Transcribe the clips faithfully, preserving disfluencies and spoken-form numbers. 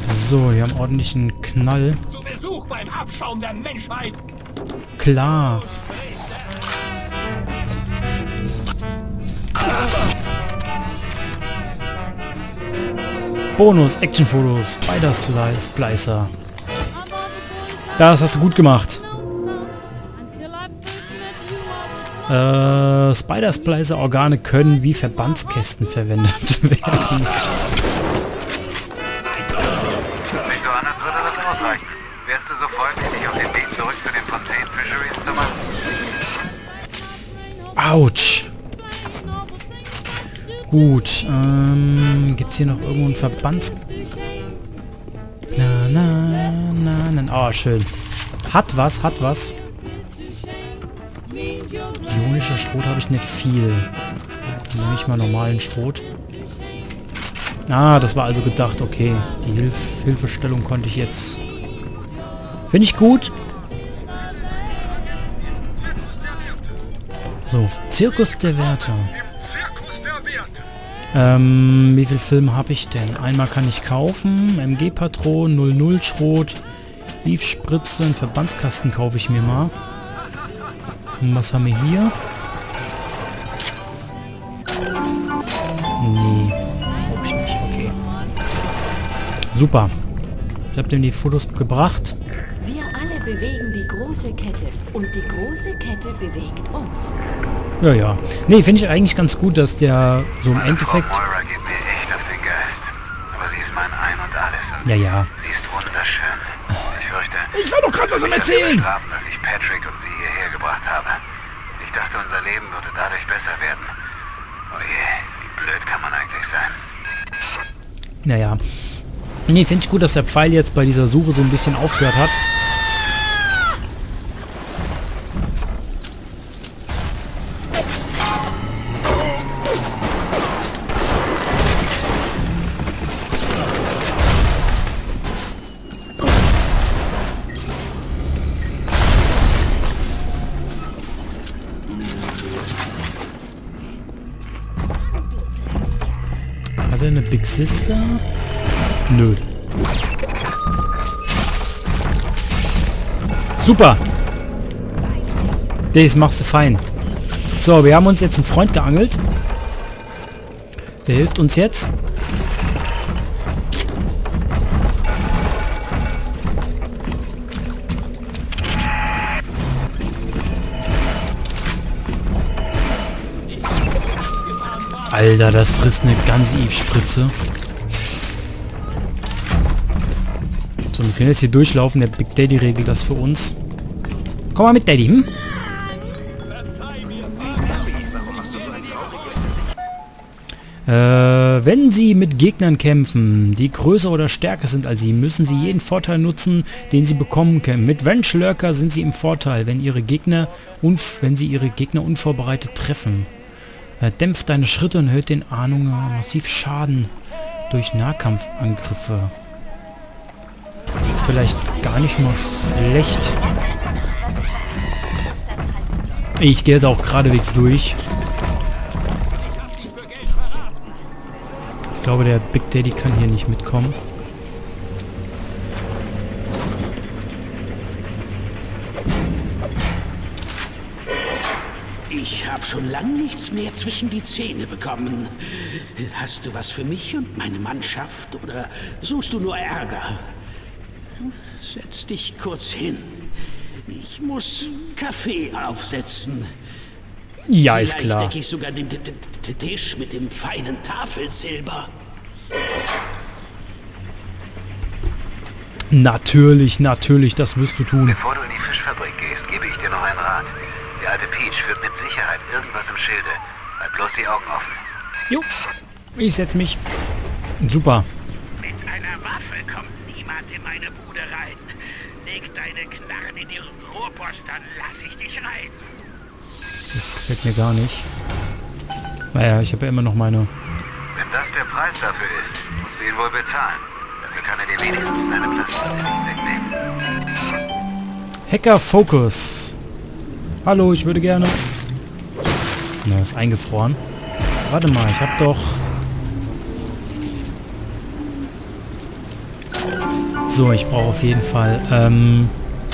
So, die haben ordentlichen Knall. Zu Besuch beim Abschaum der Menschheit. Klar. Bonus, Actionfotos, Spider Splicer. Das hast du gut gemacht. Äh, Spider Splicer Organe können wie Verbandskästen verwendet werden. Sieht so an, als würde das ausreichen. Wärst du so freundlich, dich auf den Weg zurück zu den Fontaine Fisheries zu machen? Autsch. Gut, ähm, gibt's hier noch irgendwo einen Verbands... Na, na, na, na, oh, schön. Hat was, hat was. Ionischer Schrot habe ich nicht viel. Dann nehme ich mal normalen Schrot. Ah, das war also gedacht, okay. Die Hilf Hilfestellung konnte ich jetzt... Finde ich gut. So, Zirkus der Wärter. Ähm, wie viel Filme habe ich denn? Einmal kann ich kaufen. M G-Patronen, null null Schrot. Eve-Spritze, einen Verbandskasten kaufe ich mir mal. Und was haben wir hier? Nee, brauche ich nicht. Okay. Super. Ich habe dem die Fotos gebracht. Wir alle bewegen die große Kette und die große Kette bewegt uns. Ja, ja. Nee, finde ich eigentlich ganz gut, dass der so im Endeffekt... Frau Moira geht mir echt auf den Geist. Aber sie ist mein Ein und Alles. Und Ja, ja. sie ist wunderschön. Ich fürchte... Ich war doch gerade was am ich Erzählen! Strafen, dass ich Patrick und sie hierher gebracht habe. Ich dachte, unser Leben würde dadurch besser werden. Oh je, wie blöd kann man eigentlich sein. Naja. Nee, finde ich gut, dass der Pfeil jetzt bei dieser Suche so ein bisschen aufgehört hat. Hat er eine Big Sister? Nö. Super. Das machst du fein. So, wir haben uns jetzt einen Freund geangelt. Der hilft uns jetzt. Alter, das frisst eine ganze Eve-Spritze. So, wir können jetzt hier durchlaufen. Der Big Daddy regelt das für uns. Komm mal mit, Daddy. Hm? Äh, wenn Sie mit Gegnern kämpfen, die größer oder stärker sind als Sie, müssen Sie jeden Vorteil nutzen, den Sie bekommen können. Mit Wrench Lurker sind Sie im Vorteil, wenn Ihre Gegner unv wenn Sie Ihre Gegner unvorbereitet treffen. Er dämpft deine Schritte und erhöht den Ahnungen massiv Schaden durch Nahkampfangriffe. Vielleicht gar nicht mal schlecht. Ich gehe jetzt auch geradewegs durch. Ich glaube, der Big Daddy kann hier nicht mitkommen. Ich habe schon lang nichts mehr zwischen die Zähne bekommen. Hast du was für mich und meine Mannschaft oder suchst du nur Ärger? Setz dich kurz hin. Ich muss Kaffee aufsetzen. Ja, ist Vielleicht klar. decke ich sogar den T- T- Tisch mit dem feinen Tafelsilber. Natürlich, natürlich, das wirst du tun. Bevor du in die Fischfabrik gehst, gebe ich dir noch einen Rat. Die alte Peach führt mit Sicherheit irgendwas im Schilde. Halt bloß die Augen offen. Jo, ich setz mich. Super. Mit einer Waffe kommt niemand in meine Bude rein. Leg deine Knarren in ihren Rohrpost, dann lass ich dich rein. Das gefällt mir gar nicht. Naja, ich habe ja immer noch meine... Wenn das der Preis dafür ist, musst du ihn wohl bezahlen. Dafür kann er dir wenigstens deine Platzwaffe nicht wegnehmen. Hacker Focus. Hallo, ich würde gerne... Na, ist eingefroren. Warte mal, ich habe doch... So, ich brauche auf jeden Fall, ähm...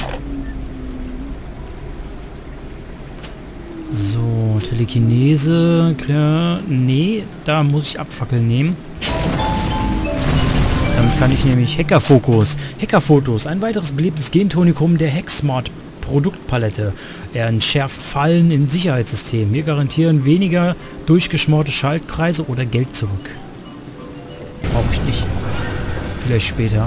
so, Telekinese, nee, da muss ich Abfackeln nehmen. Damit kann ich nämlich Hackerfokus. Hackerfotos, ein weiteres beliebtes Gentonikum der Hacksmart Produktpalette. Er entschärft Fallen in Sicherheitssystemen. Wir garantieren weniger durchgeschmorte Schaltkreise oder Geld zurück. Brauche ich nicht. Vielleicht später.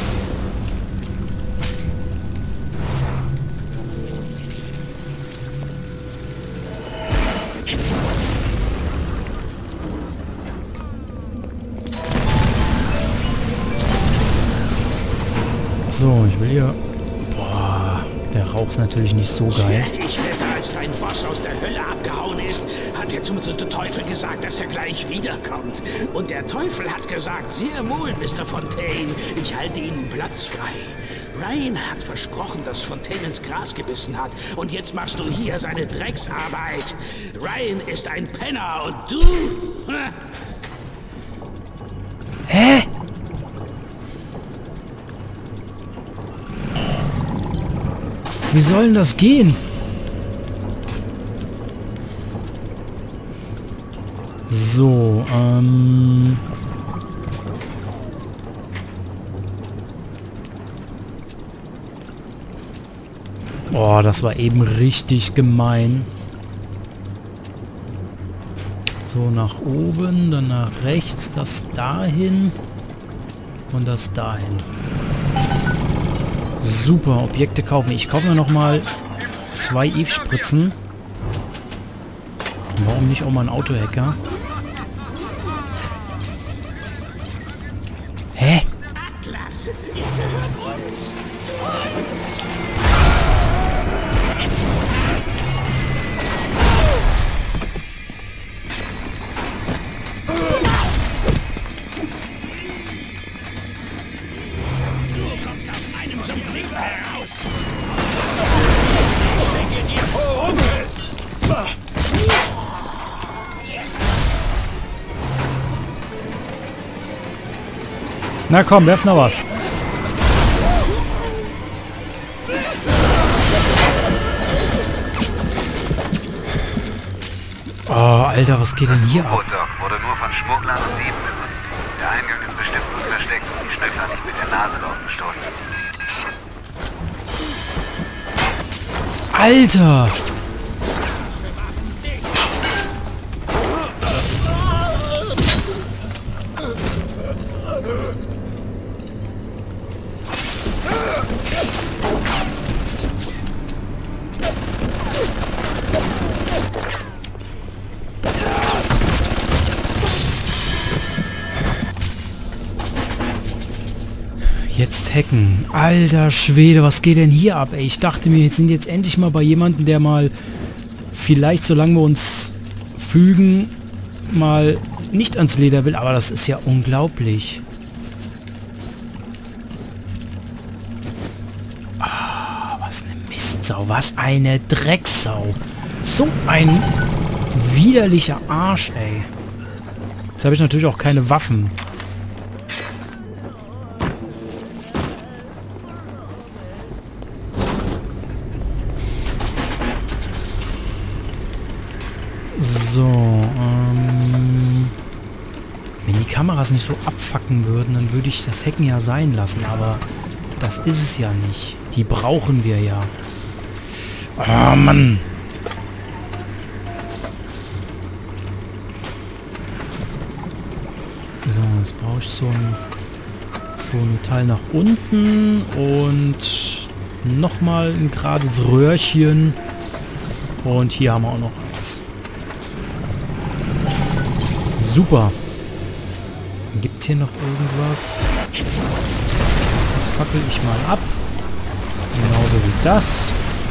So, ich will hier... Boah, der Rauch ist natürlich nicht so geil. Ich wette, als dein Boss aus der Hölle abgehauen ist, hat er zum Teufel gesagt, dass er gleich wiederkommt. Und der Teufel hat gesagt, sehr wohl, Mister Fontaine, ich halte Ihnen Platz frei. Ryan hat versprochen, dass Fontaine ins Gras gebissen hat. Und jetzt machst du hier seine Drecksarbeit. Ryan ist ein Penner und du... Hä? Wie soll denn das gehen? So, ähm... Boah, das war eben richtig gemein. So, nach oben, dann nach rechts, das dahin und das dahin. Super, Objekte kaufen. Ich kaufe mir nochmal zwei Eve-Spritzen. Warum nicht auch mal ein Autohacker? Hä? Na komm, werf noch was. Oh, Alter, was geht denn hier ab? U-Boot-Dock wurde nur von Schmugglern und Dieben benutzt. Der Eingang ist bestimmt gut versteckt und die Schnüffler nicht mit der Nase dort gestoßen. Alter! Jetzt hacken. Alter Schwede, was geht denn hier ab, ey? Ich dachte mir, wir sind jetzt endlich mal bei jemandem, der mal vielleicht, solange wir uns fügen, mal nicht ans Leder will. Aber das ist ja unglaublich. Ah, was eine Mistsau. Was eine Drecksau. So ein widerlicher Arsch, ey. Jetzt habe ich natürlich auch keine Waffen. So, ähm... wenn die Kameras nicht so abfacken würden, dann würde ich das Hacken ja sein lassen, aber das ist es ja nicht. Die brauchen wir ja. Oh, Mann! So, jetzt brauche ich so ein, so ein Teil nach unten und nochmal ein gerades Röhrchen. Und hier haben wir auch noch eins. Super. Gibt hier noch irgendwas? Das fackel ich mal ab. Genauso wie das.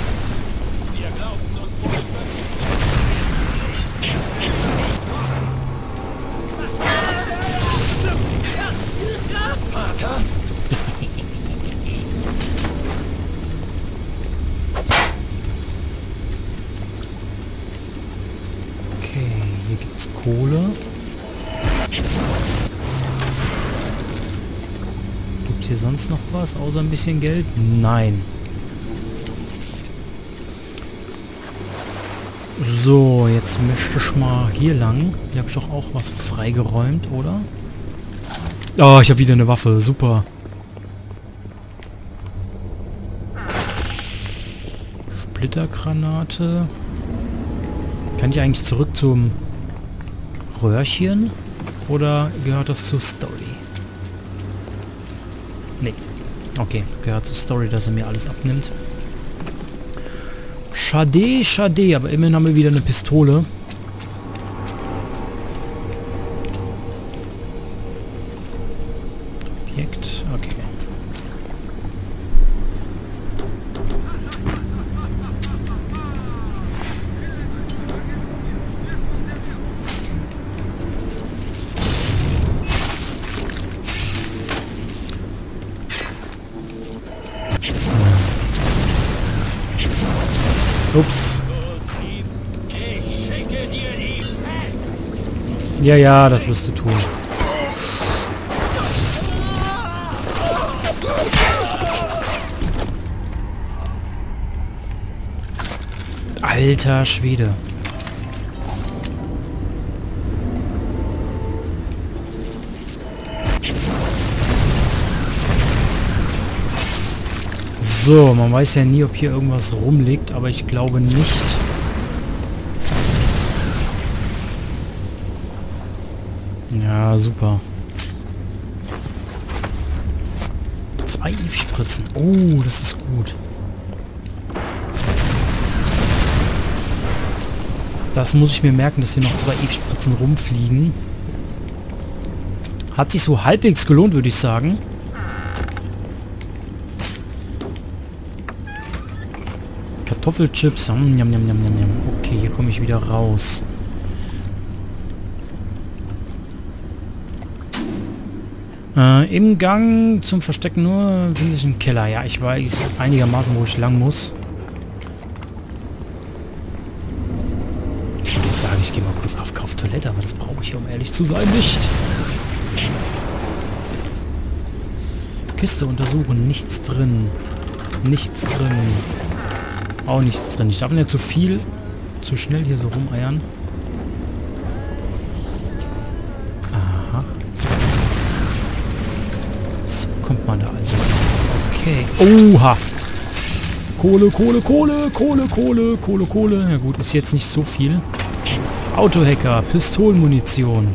Okay, hier gibt's Kohle. Gibt es hier sonst noch was, außer ein bisschen Geld? Nein. So, jetzt möchte ich mal hier lang. Hier habe ich doch auch was freigeräumt, oder? Oh, ich habe wieder eine Waffe. Super. Splittergranate. Kann ich eigentlich zurück zum Röhrchen? Oder gehört das zu Story? Nee. Okay, gehört zu Story, dass er mir alles abnimmt. Schade, schade, aber immerhin haben wir wieder eine Pistole. Objekt, okay. Ups. Ja, ja, das wirst du tun. Alter Schwede. So, man weiß ja nie, ob hier irgendwas rumliegt, aber ich glaube nicht. Ja, super. Zwei Eve-Spritzen. Oh, das ist gut. Das muss ich mir merken, dass hier noch zwei Eve-Spritzen rumfliegen. Hat sich so halbwegs gelohnt, würde ich sagen. Kartoffelchips. Hm, jam, jam, jam, jam, jam. Okay, hier komme ich wieder raus. Äh, im Gang zum Verstecken nur finde ich einen Keller. Ja, ich weiß einigermaßen, wo ich lang muss. Ich würde sagen, ich gehe mal kurz auf Kauftoilette, aber das brauche ich, um ehrlich zu sein, nicht. Kiste untersuchen. Nichts drin. Nichts drin. Auch nichts drin. Ich darf nicht zu viel, zu schnell hier so rumeiern. Aha. So kommt man da also. Okay. Oha! Kohle, Kohle, Kohle, Kohle, Kohle, Kohle, Kohle. Ja gut, ist jetzt nicht so viel. Autohacker, Pistolenmunition.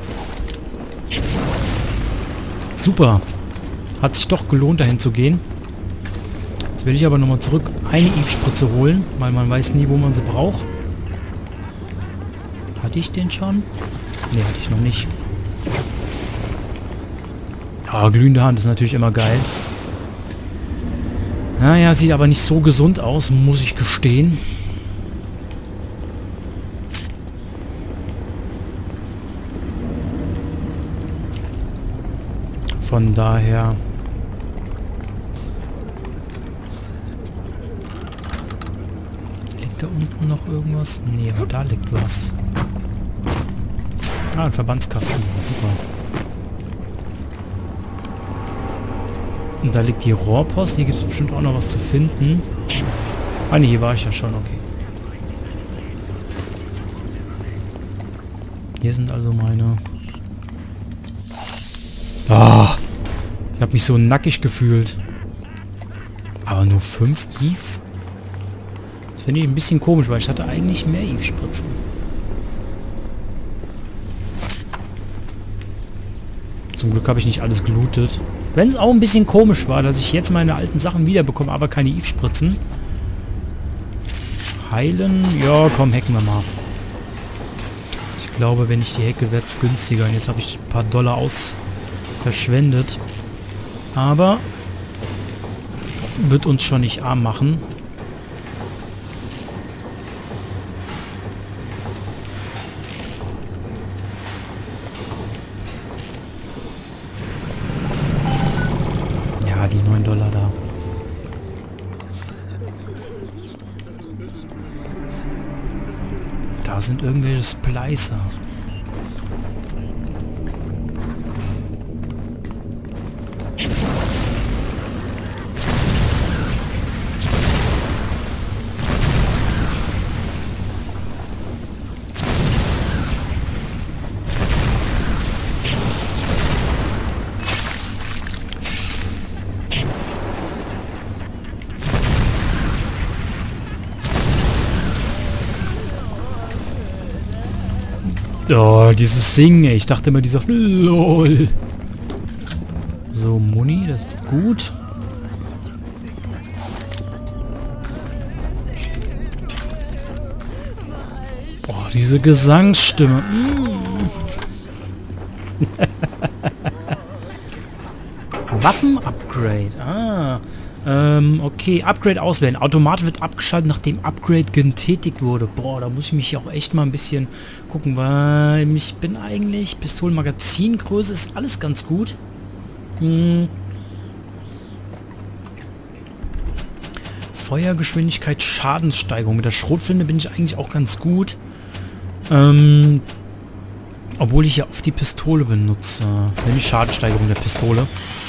Super. Hat sich doch gelohnt, dahin zu gehen. Jetzt will ich aber nochmal zurück eine Eve-Spritze holen, weil man weiß nie, wo man sie braucht. Hatte ich den schon? Ne, hatte ich noch nicht. Ah, glühende Hand ist natürlich immer geil. Naja, sieht aber nicht so gesund aus, muss ich gestehen. Von daher... Liegt da unten noch irgendwas? Nee, aber da liegt was. Ah, ein Verbandskasten. Super. Und da liegt die Rohrpost. Hier gibt es bestimmt auch noch was zu finden. Ah ne, hier war ich ja schon. Okay. Hier sind also meine... Ah, ich habe mich so nackig gefühlt. Aber nur fünf Eve? Das finde ich ein bisschen komisch, weil ich hatte eigentlich mehr Eve-Spritzen. Zum Glück habe ich nicht alles gelootet. Wenn es auch ein bisschen komisch war, dass ich jetzt meine alten Sachen wiederbekomme, aber keine Eve-Spritzen. Heilen? Ja, komm, hacken wir mal. Ich glaube, wenn ich die hacke, wird es günstiger. Und jetzt habe ich ein paar Dollar aus verschwendet. Aber wird uns schon nicht arm machen. Ja, die neun Dollar da. Da sind irgendwelche Splicer. Oh, dieses Singen, ey. Ich dachte immer, die sagt LOL. So, Muni, das ist gut. Oh, diese Gesangsstimme. Mm. Waffen-Upgrade. Ah. Ähm, okay. Upgrade auswählen. Automat wird abgeschaltet, nachdem Upgrade getätigt wurde. Boah, da muss ich mich auch echt mal ein bisschen gucken, weil ich bin eigentlich... Pistolenmagazingröße ist alles ganz gut. Hm. Feuergeschwindigkeit, Schadenssteigerung. Mit der Schrotflinte bin ich eigentlich auch ganz gut. Ähm... Obwohl ich ja oft die Pistole benutze. Nämlich Schadensteigerung der Pistole.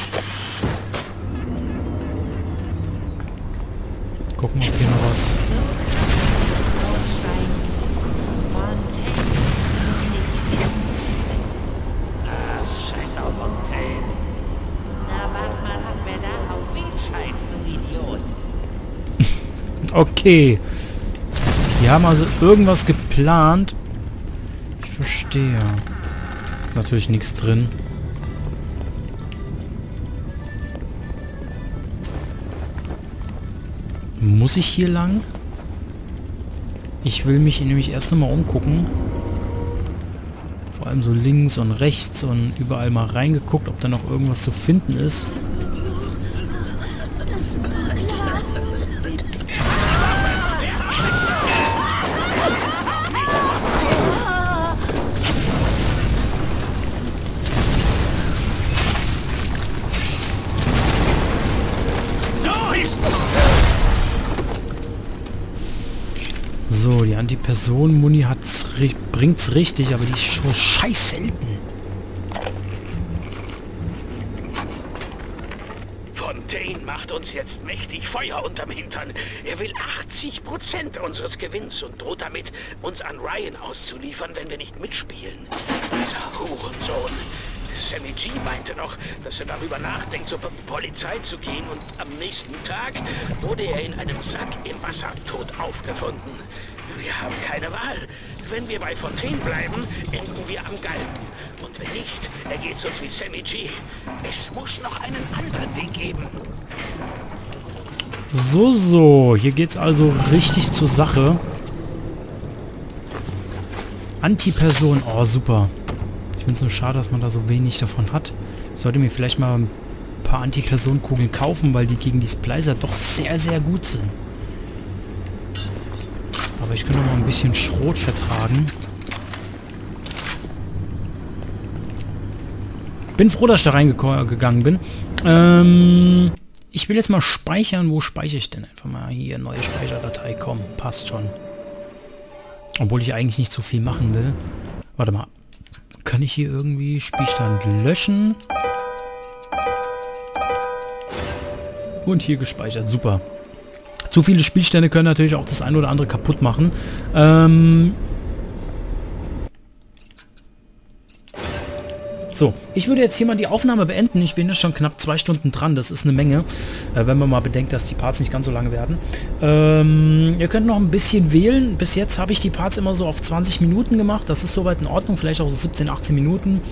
Gucken, ob hier noch was... Ah, scheiß auf Fontaine. Na, warte mal, haben wir da auf wen scheißt, du Idiot? Okay. Die haben also irgendwas geplant. Ich verstehe. Ist natürlich nichts drin. Muss ich hier lang? Ich will mich nämlich erst nochmal umgucken. Vor allem so links und rechts und überall mal reingeguckt, ob da noch irgendwas zu finden ist. So, die Antipersonen-Muni hat's, bringt's richtig, aber die ist schon scheiß selten. Fontaine macht uns jetzt mächtig Feuer unterm Hintern. Er will achtzig Prozent unseres Gewinns und droht damit, uns an Ryan auszuliefern, wenn wir nicht mitspielen. Dieser Hurensohn. Sammy G meinte noch, dass er darüber nachdenkt, zur Polizei zu gehen, und am nächsten Tag wurde er in einem Sack im Wasser tot aufgefunden. Wir haben keine Wahl. Wenn wir bei Fontaine bleiben, enden wir am Galgen. Und wenn nicht, ergeht's uns wie Sammy G. Es muss noch einen anderen Weg geben. So, so. Hier geht's also richtig zur Sache. Antiperson. Oh, super. Ich finde es nur schade, dass man da so wenig davon hat. Ich sollte mir vielleicht mal ein paar Antipersonenkugeln kaufen, weil die gegen die Splicer doch sehr, sehr gut sind. Aber ich kann noch mal ein bisschen Schrot vertragen. Bin froh, dass ich da reingegangen bin. Ähm, ich will jetzt mal speichern. Wo speichere ich denn? Einfach mal hier, neue Speicherdatei. Komm, passt schon. Obwohl ich eigentlich nicht so viel machen will. Warte mal. Kann ich hier irgendwie Spielstand löschen? Und hier gespeichert. Super. Zu viele Spielstände können natürlich auch das ein oder andere kaputt machen. Ähm so, ich würde jetzt hier mal die Aufnahme beenden. Ich bin jetzt schon knapp zwei Stunden dran. Das ist eine Menge, äh, wenn man mal bedenkt, dass die Parts nicht ganz so lange werden. Ähm, ihr könnt noch ein bisschen wählen. Bis jetzt habe ich die Parts immer so auf zwanzig Minuten gemacht. Das ist soweit in Ordnung. Vielleicht auch so siebzehn, achtzehn Minuten.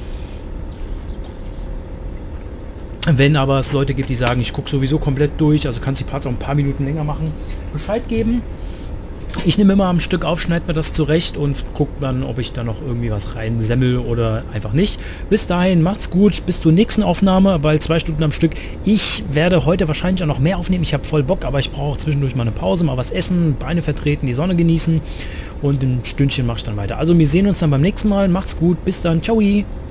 Wenn aber es Leute gibt, die sagen, ich gucke sowieso komplett durch, also kannst die Parts auch ein paar Minuten länger machen, Bescheid geben. Ich nehme immer am Stück auf, schneide mir das zurecht und gucke dann, ob ich da noch irgendwie was reinsemmel oder einfach nicht. Bis dahin, macht's gut, bis zur nächsten Aufnahme, bald zwei Stunden am Stück. Ich werde heute wahrscheinlich auch noch mehr aufnehmen, ich habe voll Bock, aber ich brauche zwischendurch mal eine Pause, mal was essen, Beine vertreten, die Sonne genießen und ein Stündchen mache ich dann weiter. Also wir sehen uns dann beim nächsten Mal, macht's gut, bis dann, ciao!